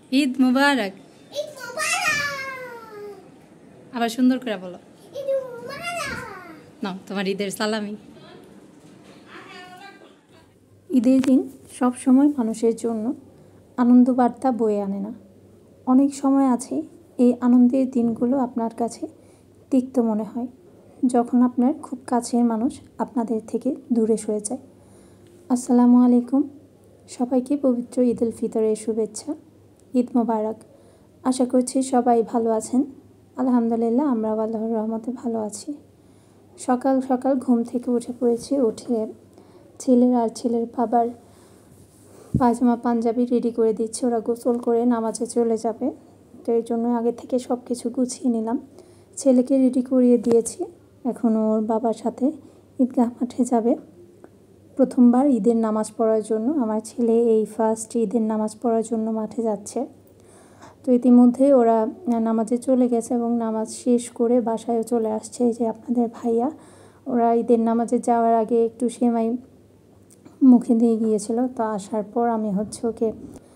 ঈদ মুবারক। আবার সুন্দর করে বলো। নাও তোমার ঈদের সালামি। ঈদের দিন সব সময় মানুষের জন্য আনন্দ বার্তা বয়ে আনে না। অনেক সময় আছে এই আনন্দের দিনগুলো আপনার কাছে তিক্ত মনে হয়, যখন আপনার খুব কাছের মানুষ আপনাদের থেকে দূরে সরে যায়। আসসালামু আলাইকুম, সবাইকে পবিত্র ঈদ উল ফিতরের শুভেচ্ছা। ঈদ মোবারক। আশা করছি সবাই ভালো আছেন। আলহামদুলিল্লাহ, আমরাও আল্লাহর রহমতে ভালো আছি। সকাল সকাল ঘুম থেকে উঠে পড়েছি। উঠে ছেলের আর ছেলের বাবার পায়জামা পাঞ্জাবি রেডি করে দিচ্ছি। ওরা গোসল করে নামাজে চলে যাবে, তো এর জন্য আগে থেকে সব কিছু গুছিয়ে নিলাম। ছেলেকে রেডি করিয়ে দিয়েছি, এখন ওর বাবার সাথে ঈদগাহ মাঠে যাবে প্রথমবার ঈদের নামাজ পড়ার জন্য। আমার ছেলে এই ফার্স্ট ঈদের নামাজ পড়ার জন্য মাঠে যাচ্ছে। তো ইতিমধ্যে ওরা নামাজে চলে গেছে এবং নামাজ শেষ করে বাসায়ও চলে আসছে। এই যে আপনাদের ভাইয়া, ওরা ঈদের নামাজে যাওয়ার আগে একটু সেমাই মুখে দিয়ে গিয়েছিল। তো আসার পর আমি ওকে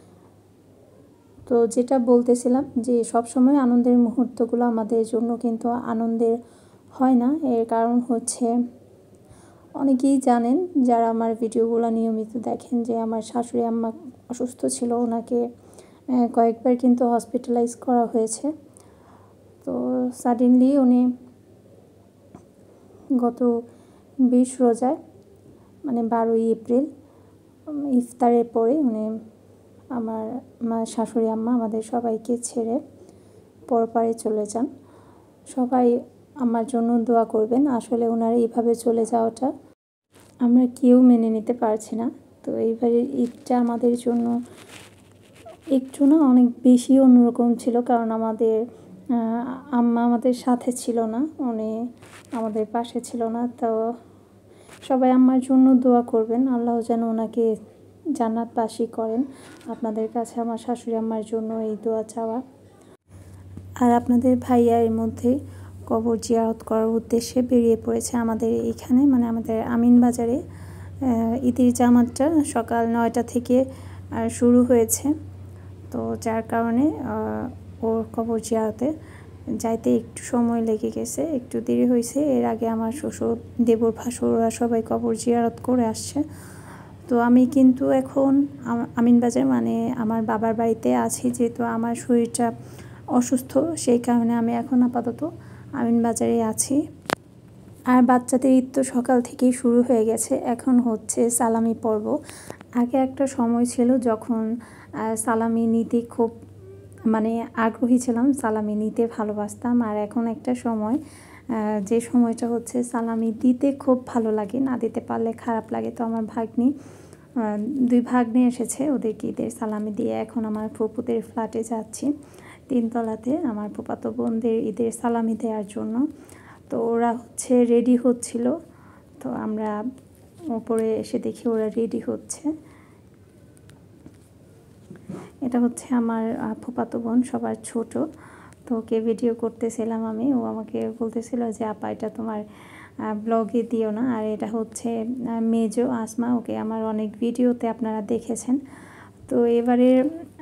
তো যেটা বলতেছিলাম যে সব সময় আনন্দের মুহূর্তগুলো আমাদের জন্য কিন্তু আনন্দের হয় না। এর কারণ হচ্ছে, অনেকেই জানেন যারা আমার ভিডিওগুলো নিয়মিত দেখেন, যে আমার শাশুড়ি আম্মা অসুস্থ ছিল। ওনাকে কয়েকবার কিন্তু হসপিটালাইজ করা হয়েছে। তো সাডেনলি উনি গত 20 রোজায়, মানে 12ই এপ্রিল ইফতারের পরে উনি আমার শাশুড়ি আম্মা আমাদের সবাইকে ছেড়ে পরপারে চলে যান। সবাই আমার জন্য দোয়া করবেন। আসলে ওনার এইভাবে চলে যাওয়াটা আমরা কেউ মেনে নিতে পারছি না। তো এইবারের ঈদটা আমাদের জন্য একটু না অনেক বেশি অন্যরকম ছিল, কারণ আমাদের আম্মা আমাদের সাথে ছিল না, উনি আমাদের পাশে ছিল না। তো সবাই আম্মার জন্য দোয়া করবেন, আল্লাহ যেন ওনাকে জান্নাতবাসী করেন। আপনাদের কাছে আমার শাশুড়ি আম্মার জন্য এই দোয়া চাওয়া। আর আপনাদের ভাইয়া এর মধ্যে কবর জিয়ারত করার উদ্দেশ্যে বেরিয়ে পড়েছে আমাদের এইখানে, মানে আমাদের আমিন বাজারে। ঈদের জামাতটা সকাল 9টা থেকে শুরু হয়েছে। তো যার কারণে ওর কবর জিয়ারতে যাইতে একটু সময় লেগে গেছে, একটু দেরি হয়েছে। এর আগে আমার শ্বশুর, দেবর, ভাসুর ওরা সবাই কবর জিয়ারত করে আসছে। তো আমি কিন্তু এখন আমিনবাজার, মানে আমার বাবার বাড়িতে আছি। যেহেতু আমার শরীরটা অসুস্থ, সেই কারণে আমি এখন আপাতত আমিনবাজারে আছি। আর বাচ্চাদের ঈদ তো সকাল থেকেই শুরু হয়ে গেছে। এখন হচ্ছে সালামি পর্ব। আগে একটা সময় ছিল যখন সালামি নিতে খুব আগ্রহী ছিলাম, সালামি নিতে ভালোবাসতাম। আর এখন একটা সময়, যে সময়টা হচ্ছে সালামি দিতে খুব ভালো লাগে, না দিতে পারলে খারাপ লাগে। তো আমার ভাগ্নি, 2 ভাগ্নি এসেছে, ওদেরকে ঈদের সালামি দিয়ে এখন আমার ফুপুদের ফ্ল্যাটে যাচ্ছি 3 তলাতে আমার ফুপাতো বোনদের ঈদের সালামি দেওয়ার জন্য। তো ওরা রেডি হচ্ছিল। তো আমরা উপরে এসে দেখি ওরা রেডি হচ্ছে। এটা হচ্ছে আমার ফুপাতো বোন, সবার ছোট। তো ওকে ভিডিও করতেছিলাম আমি। ও আমাকে বলতেছিল যে আপা, এটা তোমার ব্লগে দিও না। আর এটা হচ্ছে মেজো আসমা, ওকে আমার অনেক ভিডিওতে আপনারা দেখেছেন। তো এবারে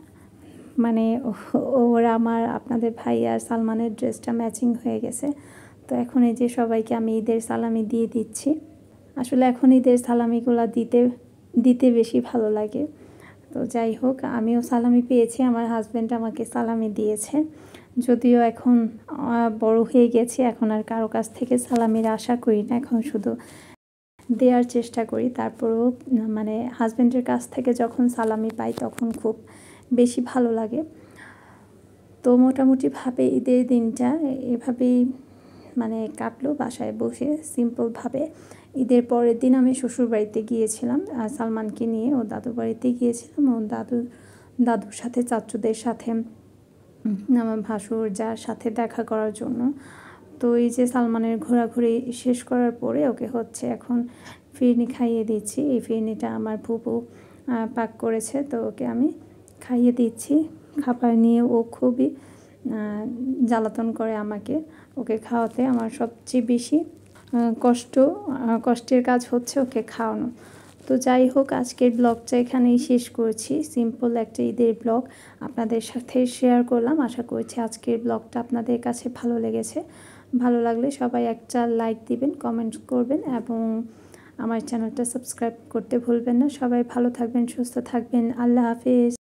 ওরা আপনাদের ভাই আর সালমানের ড্রেসটা ম্যাচিং হয়ে গেছে। তো এখন এই যে সবাইকে আমি ঈদের সালামি দিয়ে দিচ্ছি। আসলে এখন ঈদের সালামিগুলো দিতে বেশি ভালো লাগে। তো যাই হোক, আমিও সালামি পেয়েছি, আমার হাজব্যান্ড আমাকে সালামি দিয়েছে। যদিও এখন বড় হয়ে গেছি, এখন আর কারো কাছ থেকে সালামির আশা করি না, এখন শুধু দেওয়ার চেষ্টা করি। তারপরেও হাজব্যান্ডের কাছ থেকে যখন সালামি পাই তখন খুব বেশি ভালো লাগে। তো মোটামুটিভাবে ঈদের দিনটা এভাবেই কাটলো, বাসায় বসে সিম্পলভাবে। ঈদের পরের দিন আমি শ্বশুরবাড়িতে গিয়েছিলাম সালমানকে নিয়ে। ও দাদুর বাড়িতে গিয়েছিলাম, ও দাদুর সাথে, চাচুদের সাথে, আমার ভাসুর যার সাথে দেখা করার জন্য। তো এই যে সালমানের ঘোরাঘুরি শেষ করার পরে ওকে এখন ফিরনি খাইয়ে দিচ্ছি। এই ফিরনিটা আমার ফুপু পাক করেছে, তো ওকে আমি খাইয়ে দিচ্ছি। খাবার নিয়ে ও খুবই জ্বালাতন করে আমাকে। ওকে খাওয়াতে আমার সবচেয়ে বেশি কষ্টের কাজ হচ্ছে ওকে খাওয়ানো। তো যাই হোক, আজকের ব্লগটা এখানেই শেষ করছি। সিম্পল একটা ঈদের ব্লগ আপনাদের সাথে শেয়ার করলাম। আশা করছি আজকের ব্লগটা আপনাদের কাছে ভালো লেগেছে। ভালো লাগলে সবাই একটা লাইক দিবেন, কমেন্ট করবেন এবং আমার চ্যানেলটা সাবস্ক্রাইব করতে ভুলবেন না। সবাই ভালো থাকবেন, সুস্থ থাকবেন। আল্লাহ হাফেজ।